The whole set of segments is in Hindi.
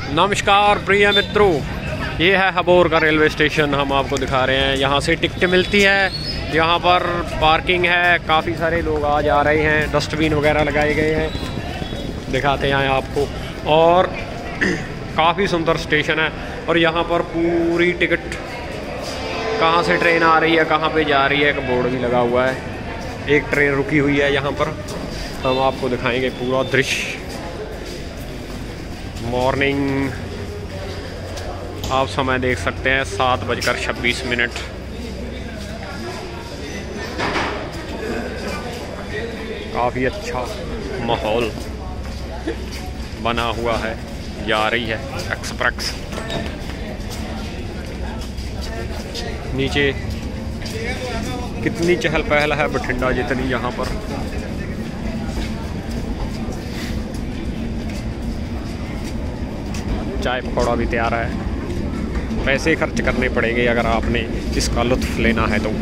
नमस्कार प्रिय मित्रों, ये है abohar का रेलवे स्टेशन। हम आपको दिखा रहे हैं, यहाँ से टिकट मिलती है। यहाँ पर पार्किंग है, काफ़ी सारे लोग आ जा रहे हैं, डस्टबिन वगैरह लगाए गए हैं, दिखाते हैं आपको। और काफ़ी सुंदर स्टेशन है। और यहाँ पर पूरी टिकट, कहाँ से ट्रेन आ रही है, कहाँ पे जा रही है, एक बोर्ड भी लगा हुआ है। एक ट्रेन रुकी हुई है यहाँ पर, हम आपको दिखाएंगे पूरा दृश्य। मॉर्निंग आप समय देख सकते हैं 7:26। काफ़ी अच्छा माहौल बना हुआ है। जा रही है एक्सप्रेस। नीचे कितनी चहल पहल है बठिंडा जितनी यहाँ पर। चाय पकौड़ा भी तैयार है। पैसे खर्च करने पड़ेंगे अगर आपने इसका लुत्फ़ लेना है तो।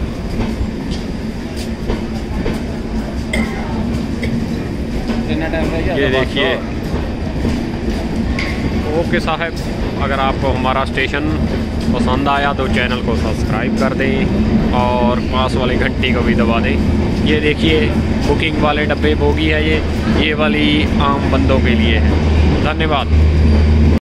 ये देखिए। ओके साहब, अगर आपको हमारा स्टेशन पसंद आया तो चैनल को सब्सक्राइब कर दें और पास वाली घंटी को भी दबा दें। ये देखिए, बुकिंग वाले डब्बे बोगी है ये वाली आम बंदों के लिए है। धन्यवाद।